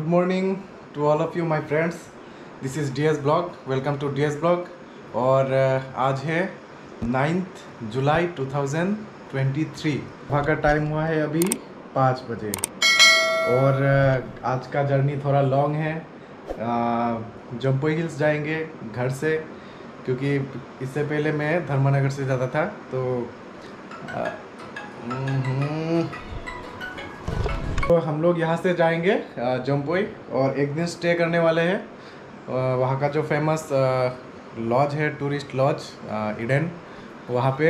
Good morning to all of you my friends. This is DS Blog. Welcome to DS Blog. और आज है 9th जुलाई 2023। वहाँ का time हुआ है अभी 5 बजे और आज का जर्नी थोड़ा लॉन्ग है। जम्पोई हिल्स जाएंगे घर से, क्योंकि इससे पहले मैं धर्मनगर से जाता था। तो हम लोग यहाँ से जाएंगे जम्पोई और एक दिन स्टे करने वाले हैं। वहाँ का जो फेमस लॉज है, टूरिस्ट लॉज ईडन, वहाँ पे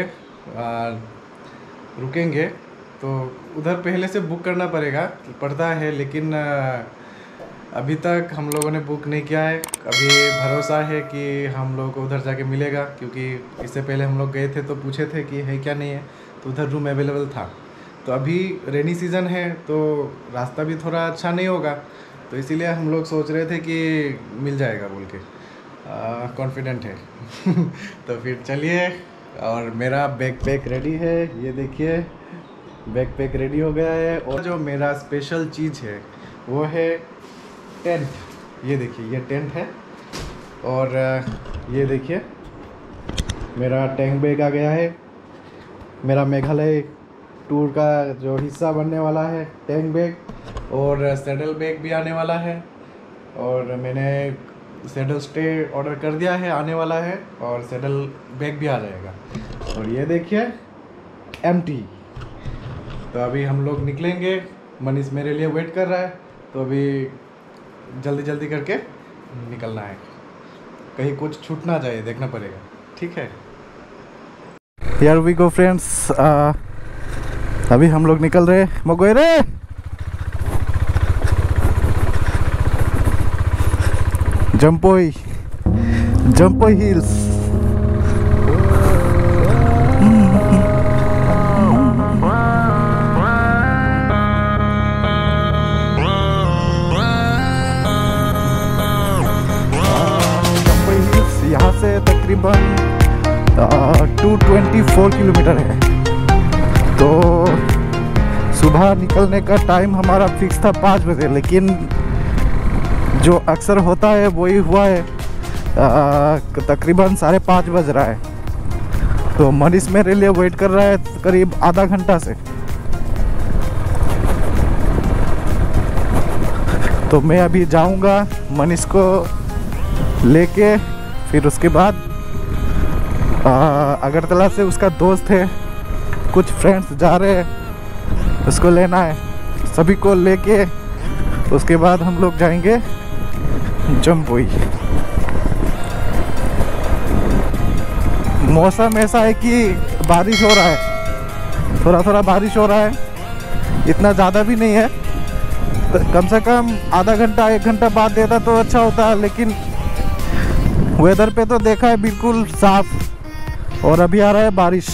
रुकेंगे। तो उधर पहले से बुक करना पड़ता है, लेकिन अभी तक हम लोगों ने बुक नहीं किया है। अभी भरोसा है कि हम लोगों को उधर जाके मिलेगा, क्योंकि इससे पहले हम लोग गए थे तो पूछे थे कि है क्या नहीं है, तो उधर रूम अवेलेबल था। तो अभी रेनी सीज़न है तो रास्ता भी थोड़ा अच्छा नहीं होगा, तो इसीलिए हम लोग सोच रहे थे कि मिल जाएगा बोल के कॉन्फिडेंट है। तो फिर चलिए। और मेरा बैकपैक रेडी है, ये देखिए बैकपैक रेडी हो गया है। और जो मेरा स्पेशल चीज़ है वो है टेंट। ये देखिए, ये टेंट है। और ये देखिए मेरा टैंक बैग आ गया है। मेरा मेघालय टूर का जो हिस्सा बनने वाला है टैंक बैग, और सैडल बैग भी आने वाला है। और मैंने सैडल स्टे ऑर्डर कर दिया है, आने वाला है, और सैडल बैग भी आ जाएगा। और ये देखिए एम्प्टी। तो अभी हम लोग निकलेंगे। मनीष मेरे लिए वेट कर रहा है, तो अभी जल्दी जल्दी करके निकलना है, कहीं कुछ छूट ना जाए, देखना पड़ेगा। ठीक है, हियर वी गो फ्रेंड्स। अभी हम लोग निकल रहे मगोयरे। जम्पोई हिल्स। जम्पोई हिल्स यहाँ से तकरीबन 224 किलोमीटर है। तो सुबह निकलने का टाइम हमारा फिक्स था 5 बजे, लेकिन जो अक्सर होता है वही हुआ है। तकरीबन 5:30 बज रहा है। तो मनीष मेरे लिए वेट कर रहा है करीब आधा घंटा से। तो मैं अभी जाऊंगा मनीष को लेके, फिर उसके बाद अगरतला से उसका दोस्त है, कुछ फ्रेंड्स जा रहे हैं, उसको लेना है। सभी को लेके उसके बाद हम लोग जाएंगे जम्पोई। मौसम ऐसा है कि बारिश हो रहा है, थोड़ा थोड़ा बारिश हो रहा है, इतना ज़्यादा भी नहीं है। तो कम से कम आधा घंटा 1 घंटा बाद देता तो अच्छा होता, लेकिन वेदर पे तो देखा है बिल्कुल साफ, और अभी आ रहा है बारिश।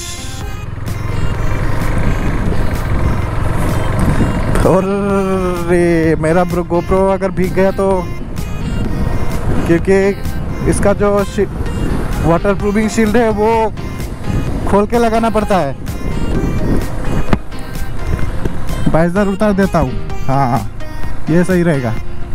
और मेरा गोप्रो अगर भीग गया तो, क्योंकि इसका जो वाटर प्रूफिंग शील्ड है वो खोल के लगाना पड़ता है। बाइजर उतार देता हूँ, हाँ ये सही रहेगा।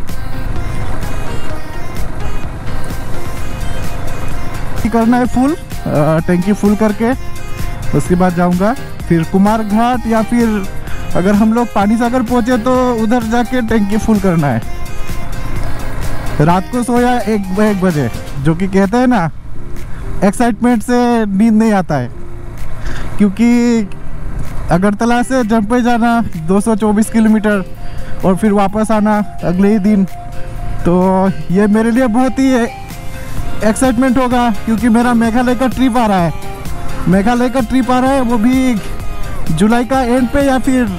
करना है फुल, टैंकी फुल करके उसके बाद जाऊंगा। फिर कुमार घाट, या फिर अगर हम लोग पानी सागर पहुंचे तो उधर जाके टैंकी फुल करना है। रात को सोया 1 बजे, जो कि कहते हैं ना एक्साइटमेंट से नींद नहीं आता है, क्योंकि अगरतला से जम्पोई जाना 224 किलोमीटर और फिर वापस आना अगले ही दिन। तो ये मेरे लिए बहुत ही एक्साइटमेंट होगा, क्योंकि मेरा मेघालय का ट्रिप आ रहा है। वो भी जुलाई का एंड पे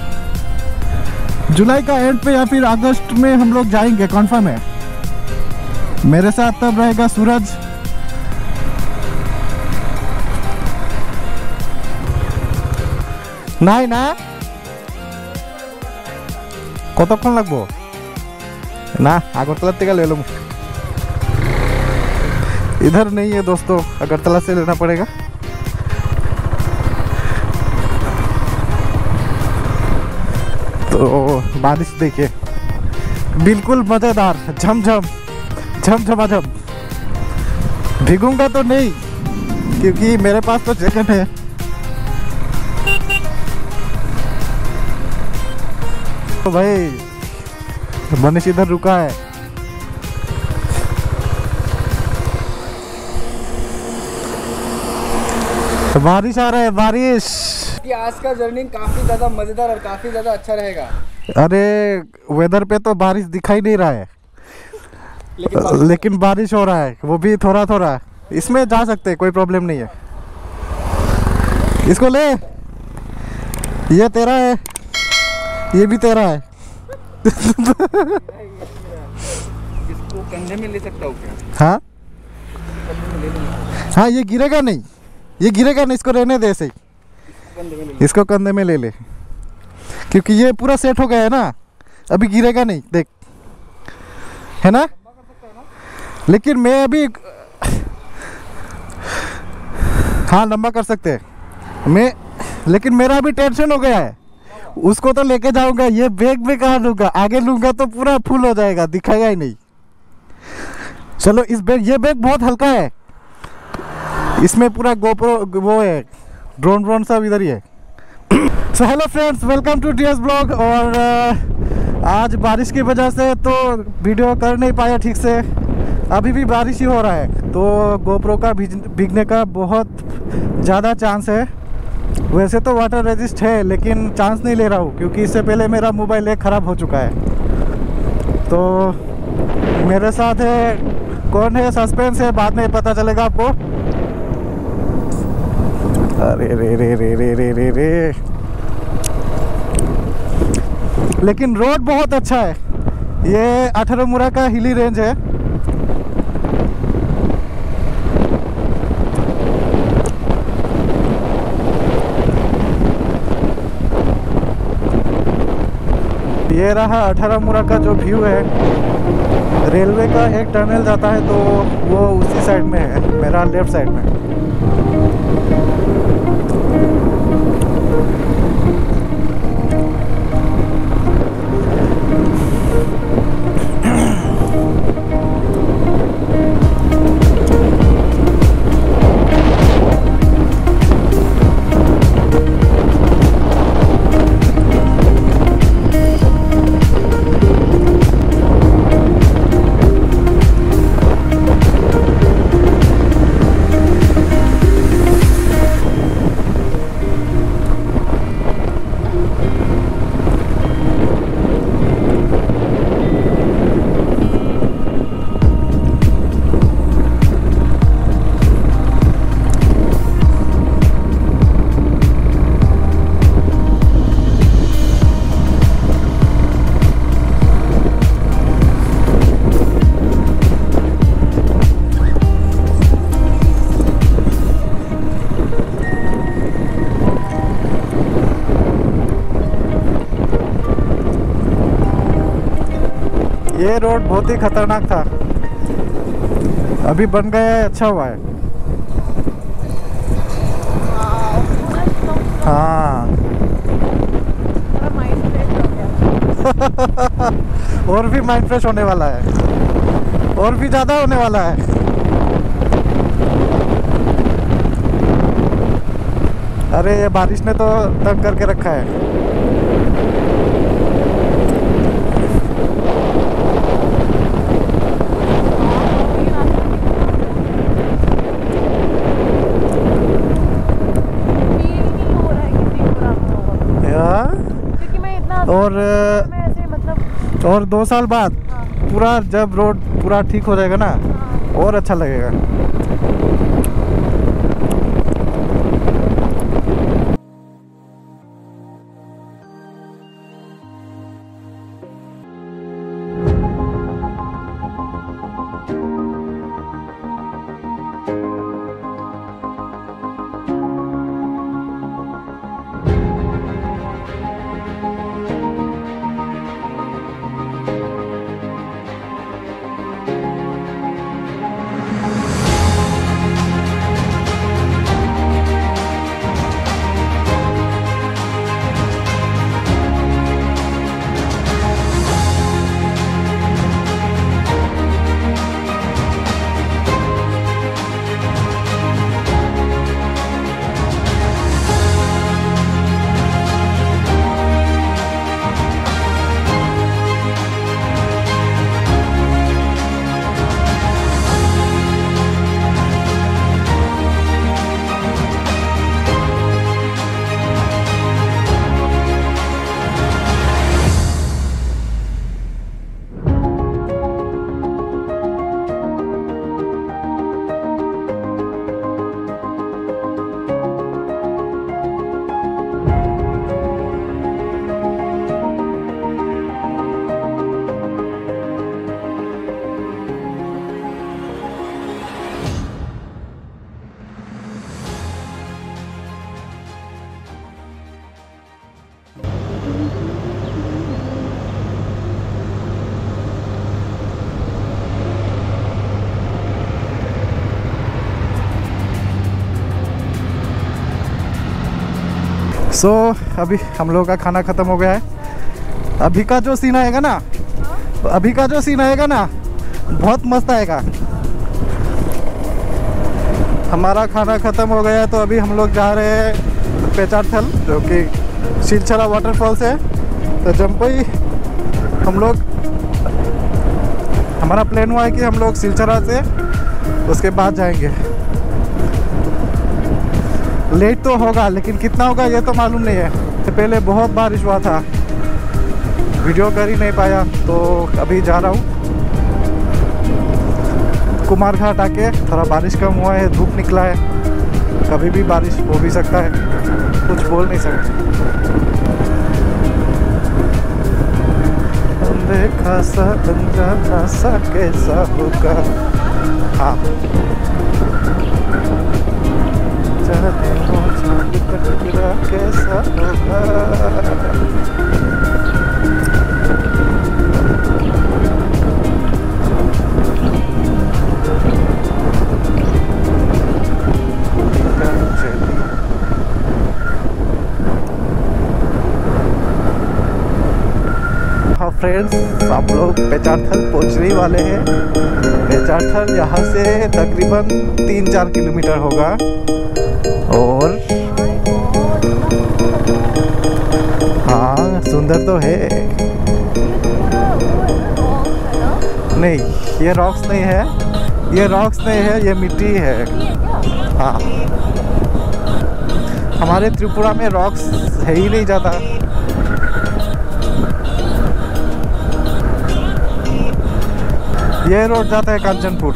या फिर अगस्त में हम लोग जाएंगे, कॉन्फर्म है। मेरे साथ तब रहेगा सूरज। नहीं ना कतक्षण लगबो ना, अगरतला থেকে ले लो। इधर नहीं है दोस्तों, अगरतला से लेना पड़ेगा। तो बारिश देखिए बिल्कुल मजेदार, झमझम झमझमाझम। भीगूंगा तो नहीं क्योंकि मेरे पास तो जैकेट है। तो भाई मनीष इधर रुका है। बारिश आ रहा है, बारिश। कि आज का जर्नी काफी ज्यादा मजेदार और काफी ज्यादा अच्छा रहेगा। अरे वेदर पे तो बारिश दिखाई नहीं रहा है, लेकिन बारिश हो रहा है, वो भी थोड़ा थोड़ा। इसमें जा सकते हैं, कोई प्रॉब्लम नहीं है। इसको ले, ये तेरा है, ये भी तेरा है। इसको कंधे में ले सकता हूँ क्या? हाँ हाँ, ये गिरेगा नहीं, ये गिरेगा नहीं, इसको रहने दे ऐसे ही। इसको कंधे में ले ले, क्योंकि ये पूरा सेट हो गया है ना, अभी गिरेगा नहीं, देख, है ना। लेकिन मैं अभी, हाँ लंबा कर सकते हैं मैं, लेकिन मेरा अभी टेंशन हो गया है। उसको तो लेके जाऊंगा, ये बैग में कहाँ लूंगा, आगे लूंगा तो पूरा फुल हो जाएगा, दिखाएगा ही नहीं। चलो इस बैग, ये बैग बहुत हल्का है, इसमें पूरा गोप्रो वो है, ड्रोन सब इधर ही है। So hello friends, welcome to DS blog. और आज बारिश की वजह से तो वीडियो कर नहीं पाया ठीक से, अभी भी बारिश ही हो रहा है, तो गोप्रो का भीगने का बहुत ज़्यादा चांस है। वैसे तो वाटर रेजिस्ट है, लेकिन चांस नहीं ले रहा हूँ क्योंकि इससे पहले मेरा मोबाइल एक ख़राब हो चुका है। तो मेरे साथ है, कौन है, सस्पेंस है, बाद में पता चलेगा आपको। अरे रे रे रे रे रे रे रे, लेकिन रोड बहुत अच्छा है। ये 18 मुरा का हिली रेंज है। ये रहा 18 मुरा का जो व्यू है। रेलवे का एक टनल जाता है, तो वो उसी साइड में है, मेरा लेफ्ट साइड में। ये रोड बहुत ही खतरनाक था, अभी बन गया है, अच्छा हुआ है। हाँ और भी माइंड फ्रेश होने वाला है, और भी ज़्यादा होने वाला है। अरे ये बारिश ने तो तंग करके रखा है। और 2 साल बाद पूरा, जब रोड पूरा ठीक हो जाएगा ना, और अच्छा लगेगा। सो अभी हम लोगों का खाना ख़त्म हो गया है। अभी का जो सीन आएगा ना, बहुत मस्त आएगा। हमारा खाना ख़त्म हो गया है तो अभी हम लोग जा रहे हैं पेचारथल, जो कि सिलचरा वाटरफॉल्स है। तो जम्पई हम लोग, हमारा प्लान हुआ है कि हम लोग सिलचरा से उसके बाद जाएंगे। लेट तो होगा, लेकिन कितना होगा ये तो मालूम नहीं है। तो पहले बहुत बारिश हुआ था, वीडियो कर ही नहीं पाया, तो अभी जा रहा हूँ कुमारघाट आके। थोड़ा बारिश कम हुआ है, धूप निकला है, कभी भी बारिश हो भी सकता है, कुछ बोल नहीं सकते। देखा सा अनजाना सा कैसा होगा, हाँ चाहते हो चांद टकरा कैसा होगा। फ्रेंड्स, आप लोग पेचारथल पहुंचने वाले हैं। पेचारथल यहाँ से तकरीबन 3-4 किलोमीटर होगा। और हाँ, सुंदर तो है। नहीं, ये रॉक्स नहीं है, ये मिट्टी है। हाँ, हमारे त्रिपुरा में रॉक्स है ही नहीं ज़्यादा। ये रोड जाता है कांचनपुर।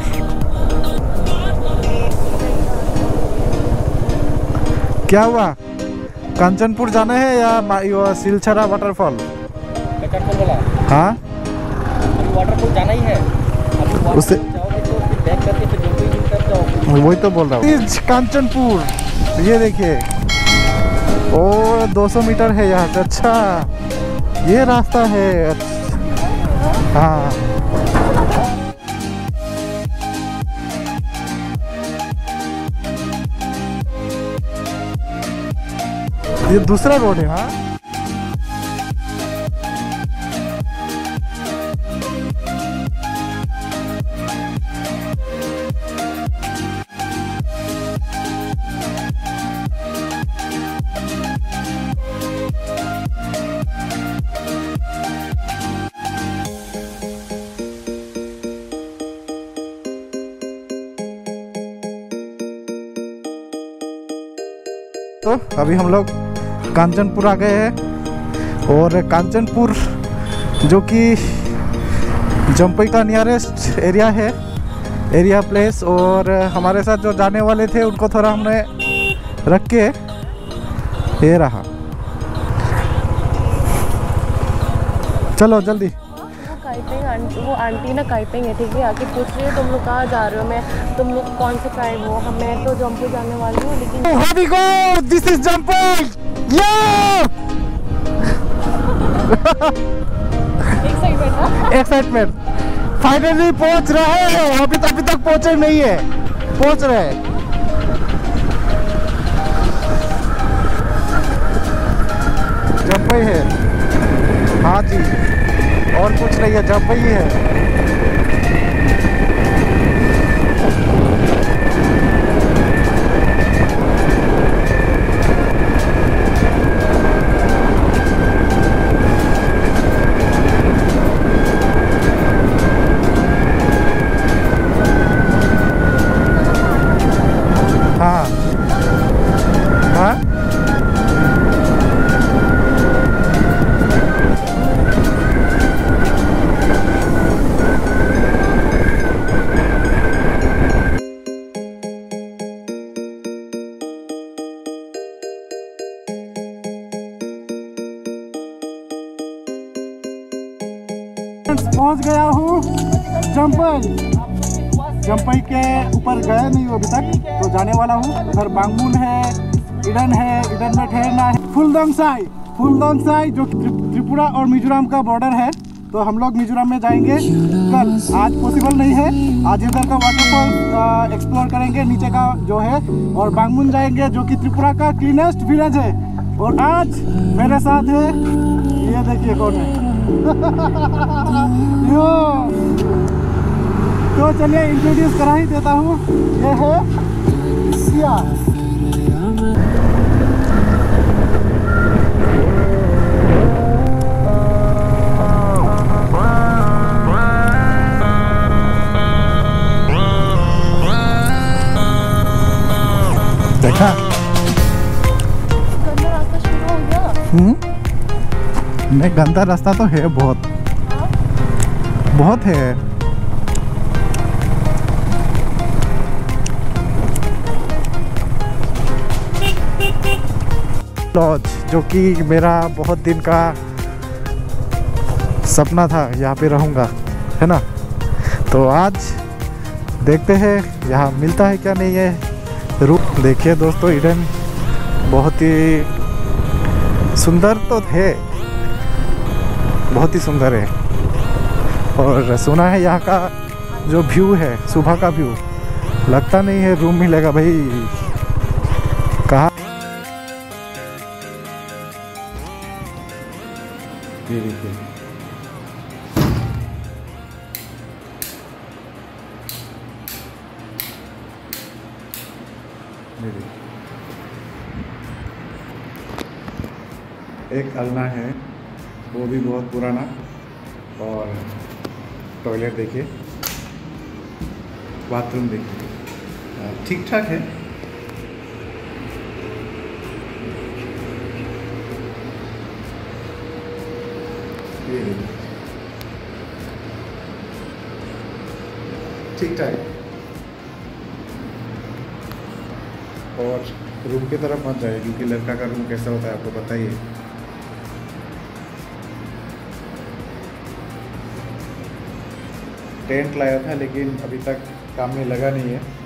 क्या हुआ, कांचनपुर जाना है या सिलचरा वाटरफॉल? हाँ, अभी वाटरफॉल जाना ही है। अभी उससे जाओगे तो फिर बैक करके फिर जम्पई हिल तक जाओगे। वही तो बोल रहा हूँ। कांचनपुर, ये देखिए, ओ 200 मीटर है यहाँ से। अच्छा, ये रास्ता है। हाँ, ये दूसरा रोड है। हाँ, तो अभी हम लोग कांचनपुर आ गए हैं। और कांचनपुर जो कि जम्पई का नियरेस्ट एरिया प्लेस। और हमारे साथ जो जाने वाले थे उनको थोड़ा हमने रख के ये रहा। चलो जल्दी। वो आंटी ना काइपिंग है, ठीक है, आके पूछ रही है तुम लोग कहाँ जा रहे हो, मैं तुम लोग कौन से ट्राइब हो। मैं तो जम्पई जाने वाली हूँ, लेकिन Here we go! This is Jumppei! Yeah! Excitement, finally पहुंच रहे हैं। अभी तक पहुंचे नहीं है, पहुंच रहे हैं। जम्पई है, हाँ जी, और कुछ नहीं है, जम्पई है। हाँ हाँ, पहुंच गया हूँ जम्पई के ऊपर गया नहीं हूँ अभी तक, तो जाने वाला हूँ। उधर बांगमुन है, इडन में ठहरना है। फुलदोंग साई जो त्रिपुरा और मिजोरम का बॉर्डर है, तो हम लोग मिजोरम में जाएंगे कल। आज पॉसिबल नहीं है, आज इधर का वाटरफॉल एक्सप्लोर करेंगे नीचे का जो है, और बांगमुन जाएंगे जो कि त्रिपुरा का क्लीनेस्ट विलेज है। और आज मेरे साथ है, ये देखिए कौन है। यो, तो चलिए इंट्रोड्यूस करा ही देता हूँ। ये है सिया। देखा गंदा रास्ता शुरू हो गया। नहीं, गंदा रास्ता तो है, बहुत बहुत है। लॉज, जो कि मेरा बहुत दिन का सपना था, यहाँ पे रहूँगा, है ना। तो आज देखते हैं यहाँ मिलता है क्या नहीं है। रूम देखिए दोस्तों, ईडन बहुत ही सुंदर तो है, बहुत ही सुंदर है। और सुना है यहाँ का जो व्यू है, सुबह का व्यू, लगता नहीं है रूम मिलेगा भाई। कहाँ ये देखिए, एक अलना है, वो भी बहुत पुराना। और टॉयलेट देखिए, बाथरूम देखिए, ठीक ठाक है। ये देखिए, ठीक ठाक है। और रूम की तरफ मत जाए, क्योंकि लड़का का रूम कैसा होता है आपको पता ही है। टेंट लाया था लेकिन अभी तक काम में लगा नहीं है।